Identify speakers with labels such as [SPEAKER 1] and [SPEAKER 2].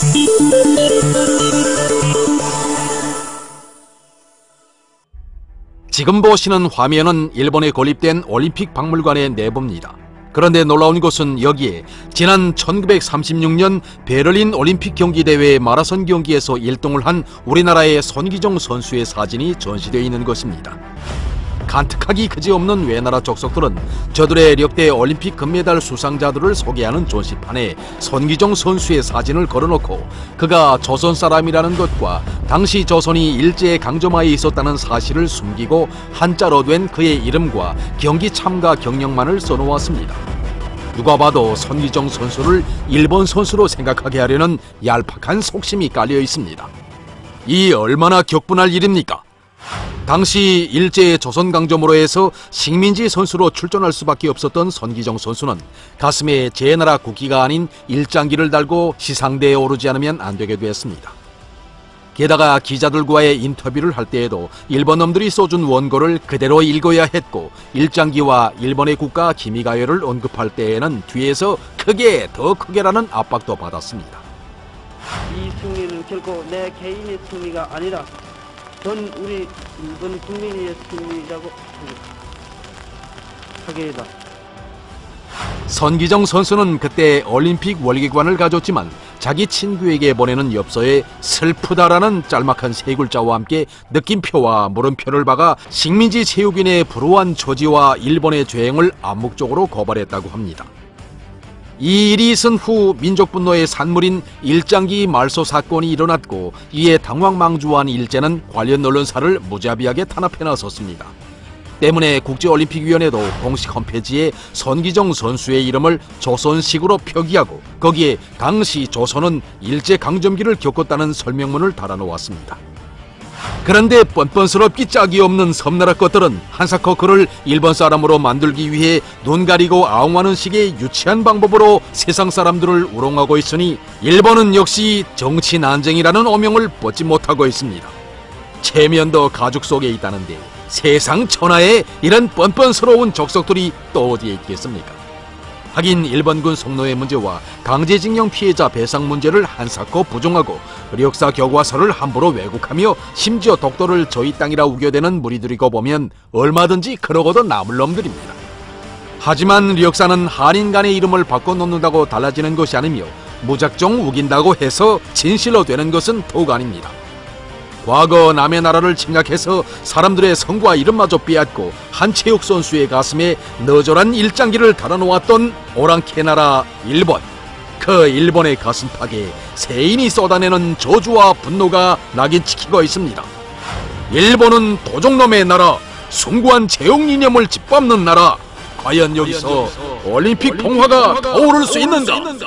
[SPEAKER 1] 지금 보시는 화면은 일본에 건립된 올림픽 박물관의 내부입니다. 그런데 놀라운 것은 여기에 지난 1936년 베를린 올림픽 경기대회 마라톤 경기에서 1등을 한 우리나라의 손기정 선수의 사진이 전시되어 있는 것입니다. 간특하기 그지없는 외나라 족속들은 저들의 역대 올림픽 금메달 수상자들을 소개하는 전시판에 손기정 선수의 사진을 걸어놓고 그가 조선 사람이라는 것과 당시 조선이 일제 강점하에 있었다는 사실을 숨기고 한자로 된 그의 이름과 경기 참가 경력만을 써놓았습니다. 누가 봐도 손기정 선수를 일본 선수로 생각하게 하려는 얄팍한 속심이 깔려 있습니다. 이 얼마나 격분할 일입니까? 당시 일제 조선 강점으로 해서 식민지 선수로 출전할 수밖에 없었던 손기정 선수는 가슴에 제 나라 국기가 아닌 일장기를 달고 시상대에 오르지 않으면 안 되게 됐습니다. 게다가 기자들과의 인터뷰를 할 때에도 일본 놈들이 써준 원고를 그대로 읽어야 했고 일장기와 일본의 국가 기미가요를 언급할 때에는 뒤에서 크게 더 크게라는 압박도 받았습니다.
[SPEAKER 2] 이 승리는 결코 내 개인의 승리가 아니라 전 우리 일본 국민의 승리라고 하게이다.
[SPEAKER 1] 손기정 선수는 그때 올림픽 월계관을 가졌지만 자기 친구에게 보내는 엽서에 슬프다라는 짤막한 세 글자와 함께 느낌표와 물음표를 박아 식민지 체육인의 불우한 처지와 일본의 죄행을 암묵적으로 고발했다고 합니다. 이 일이 있은 후 민족분노의 산물인 일장기 말소 사건이 일어났고 이에 당황망주한 일제는 관련 언론사를 무자비하게 탄압해 나섰습니다. 때문에 국제올림픽위원회도 공식 홈페이지에 손기정 선수의 이름을 조선식으로 표기하고 거기에 당시 조선은 일제강점기를 겪었다는 설명문을 달아놓았습니다. 그런데 뻔뻔스럽기 짝이 없는 섬나라 것들은 한사코 그를 일본 사람으로 만들기 위해 눈 가리고 아웅하는 식의 유치한 방법으로 세상 사람들을 우롱하고 있으니 일본은 역시 정치 난쟁이라는 오명을 벗지 못하고 있습니다. 체면도 가죽 속에 있다는데 세상 천하에 이런 뻔뻔스러운 족속들이 또 어디에 있겠습니까? 하긴 일본군 성노예 문제와 강제징용 피해자 배상 문제를 한사코 부정하고 역사 교과서를 함부로 왜곡하며 심지어 독도를 저희 땅이라 우겨대는 무리들이고 보면 얼마든지 그러고도 남을 놈들입니다. 하지만 역사는 한인 간의 이름을 바꿔놓는다고 달라지는 것이 아니며 무작정 우긴다고 해서 진실로 되는 것은 더욱 아닙니다. 과거 남의 나라를 침략해서 사람들의 성과 이름마저 빼앗고 한체육 선수의 가슴에 너절한 일장기를 달아놓았던 오랑캐 나라 일본. 그 일본의 가슴팍에 세인이 쏟아내는 저주와 분노가 낙인찍히고 있습니다. 일본은 도적놈의 나라, 숭고한 제용 이념을 짓밟는 나라. 과연 여기서 올림픽 동화가 떠오를 수 있는가?